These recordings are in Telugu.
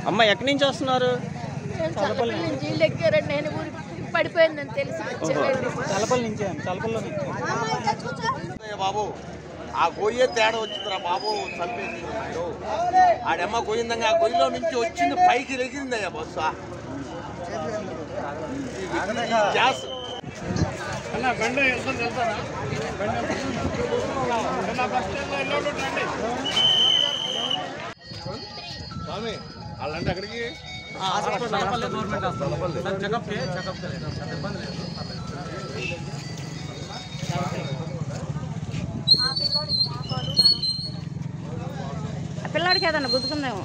అమ్మ ఎక్కడి నుంచి వస్తున్నారు? పడిపోయిందని తెలిసి బాబు ఆ గొయ్యే తేడా వచ్చిందిరా బాబు, చంపేసి ఆడమ్మ గొయ్యిందంగా ఆ గొయ్యిలో నుంచి వచ్చింది పైకి ఎగిరిందయ్యా బస్సు. గ్యాస్ వాళ్ళంటే అక్కడికి పిల్లాడికి ఏదన్నా గుర్తుకుందేమో.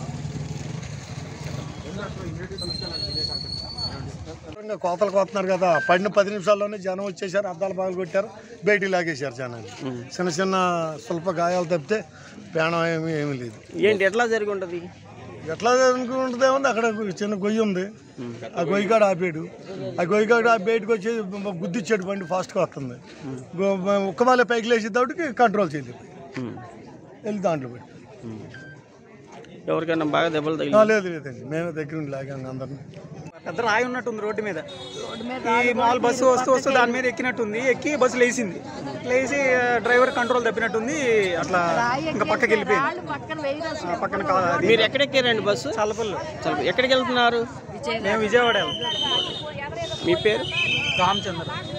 కోతలు కోతున్నారు కదా, పడిన 10 నిమిషాల్లోనే జనం వచ్చేసారు, అద్దాలు బాగా కొట్టారు, బయటికి లాగేశారు జనాన్ని. చిన్న చిన్న స్వల్ప గాయాలు తప్పితే ప్రాణం ఏమీ లేదు. ఏంటి ఎట్లా జరిగి ఉంటుంది? ఎట్లా ఉంటుంది ఏముంది, అక్కడ చిన్న గొయ్యి ఉంది, ఆ గొయ్యి కాడ ఆపాడు, ఆ గొయ్యి కాడ బయటకు వచ్చి గుద్దిచ్చాడు, బండి ఫాస్ట్గా వస్తుంది, ఉక్కమాలే పైకి లేచేటప్పటికి కంట్రోల్ చేయలేదు, వెళ్ళి దాంట్లో పెట్టి. ఎవరికైనా బాగా దెబ్బలు తగిలి? లేదు లేదండి, మేమే దగ్గర ఉండి లాగాను అందరినీ. పెద్ద రాయి ఉన్నట్టుంది రోడ్డు మీద, ఈ మామూలు బస్సు వస్తూ దాని మీద ఎక్కినట్టుంది, ఎక్కి బస్సు లేచింది, డ్రైవర్ కంట్రోల్ తప్పినట్టుంది, అట్లా ఇంకా పక్కకి వెళ్ళిపోయింది. పక్కన మీరు ఎక్కడెక్కారండి బస్సు? చల్లపల్లి. ఎక్కడికి వెళ్తున్నారు? మేము విజయవాడ. మీ పేరు? రామచంద్ర.